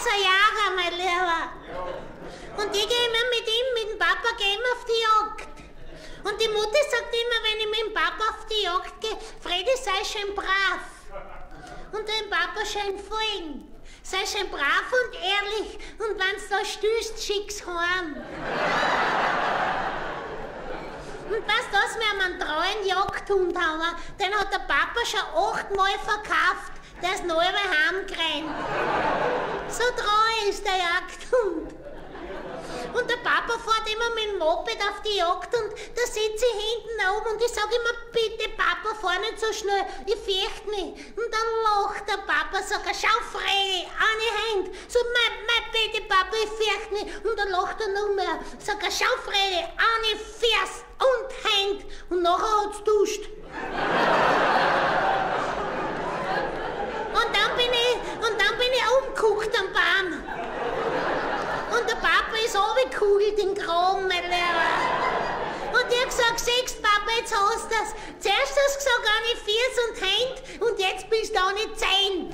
ist ein Jager, mein Lieber. Und ich gehe immer mit ihm, mit dem Papa, gehen wir auf die Jagd. Und die Mutter sagt immer, wenn ich mit dem Papa auf die Jagd gehe, Fredi, sei schön brav. Und dem Papa schön folgen. Sei schön brav und ehrlich. Und wenn's da stößt, schick's heim. Und weißt du, dass wir einen treuen Jagdhund haben? Den hat der Papa schon 8-mal verkauft. Der ist neu heimgerannt. So treu ist der Jagdhund. Und der Papa fährt immer mit dem Moped auf die Jagd und da sitze ich hinten oben und ich sage immer, bitte Papa, fahr nicht so schnell, ich fürchte mich. Und dann lacht der Papa, sagt er, schau Fredi, eine Hand. So, mein bitte Papa, ich fürchte mich. Und dann lacht er noch mehr, sagt er, schau Fredi, eine Ferse und Hand. Und nachher hat's duscht. Und dann bin ich umgeguckt am Baum. Und der Papa ist runtergekugelt in den Graben, mein Lehrer. Und ich hab gesagt, siehst Papa, jetzt hast du das. Zuerst hast du gesagt, eine Ferse und Hand und jetzt bist du eine 10.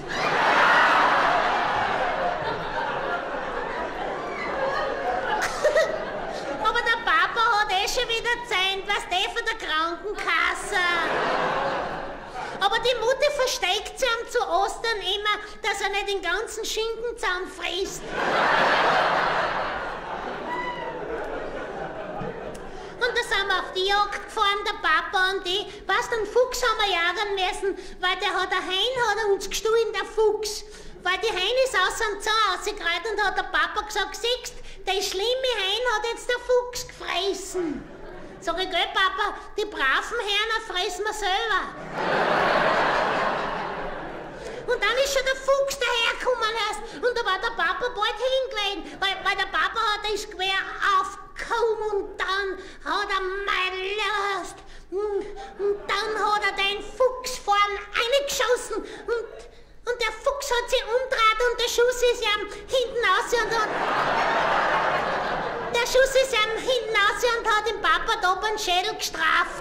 Aber der Papa hat schon wieder 10, was der von der Krankenkasse. Aber die Mutter versteckt sich ihm zu Ostern immer, dass er nicht den ganzen Schinken zusammenfrisst. Und da sind wir auf die Jagd gefahren, der Papa und ich. Weißt du, einen Fuchs haben wir jagen müssen, weil der Hein hat uns gestohlen, der Fuchs. Weil die Hein ist aus dem Zaun rausgerannt und hat der Papa gesagt, siehst, der schlimme Hein hat jetzt der Fuchs gefressen. Sag ich, gell, Papa, die braven Herren fressen wir selber. Und dann ist schon der Fuchs dahergekommen erst. Und da war der Papa bald hingelegen, weil der Papa ist quer aufgekommen und dann hat er mein Lust. Und dann hat er den Fuchs vorn reingeschossen und der Fuchs hat sich umgedreht und der Schuss ist ihm hinten raus und hat... Der Schuss ist ihm hinten raus und hat den Papa da beim Schädel gestraft.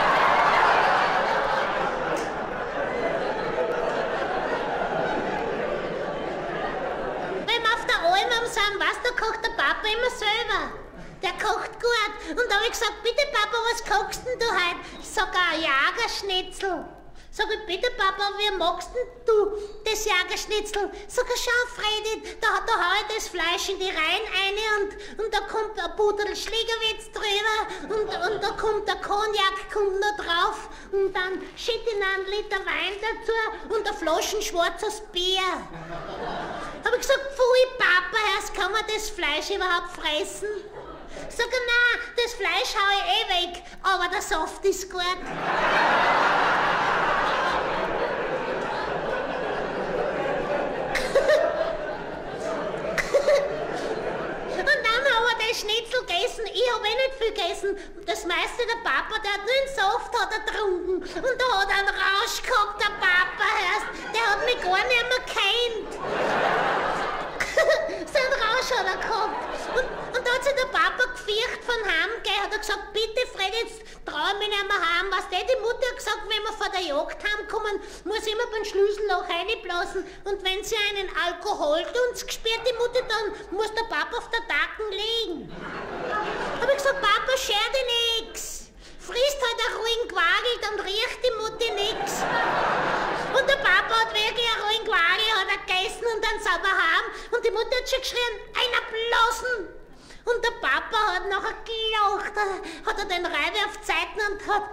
Wenn wir auf der Alm sind, weißt du, kocht der Papa immer selber. Der kocht gut. Und da hab ich gesagt, bitte Papa, was kochst denn du heute? Ich sag, ein Jagerschnitzel. Sag ich, bitte Papa, wie magst denn du das Jagerschnitzel? Sag ich, schau Fredi, da hau ich das Fleisch in die Reihen rein und da kommt ein Pudel Schlägerwitz drüber und da kommt der Cognac noch drauf und dann schütt ich einen Liter Wein dazu und eine Flasche schwarzes Bier. Hab ich gesagt, pfui Papa, erst kann man das Fleisch überhaupt fressen? Sag ich, nein, das Fleisch hau ich weg, aber der Saft ist gut. Schnitzel gegessen, ich hab nicht viel gegessen. Das meiste der Papa, der hat nur den Saft hat er getrunken. Und da hat er einen Rausch gehabt, der Papa, hörst, der hat mich gar nicht mehr gekannt. So einen Rausch hat er gehabt. Und da hat sich der Papa gefürchtet von heimgehen, hat er gesagt, bitte Fred, jetzt trau ich mich nicht mehr heim. Weißt du, die Mutter hat gesagt, wenn wir von der Jagd heimkommen, muss immer beim Schlüsselloch reinblasen. Und wenn sie einen Alkohol uns gesperrt, die Mutter, dann muss der Papa auf der Tacken liegen. Hab ich gesagt, Papa, scher dir nix. Frisst halt einen ruhigen Quagel, dann riecht die Mutter nix. Und der Papa hat wirklich einen ruhigen Quagel, hat er gegessen und dann sind wir heim. Und die Mutter hat schon geschrien, einer blasen. Und der Papa hat nachher gelacht, hat er den Reibe auf Zeiten und hat...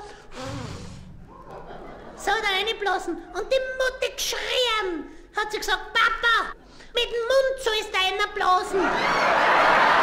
So hat er reinblasen. Und die Mutter geschrien, hat sie gesagt, Papa, mit dem Mund sollst du einer blasen.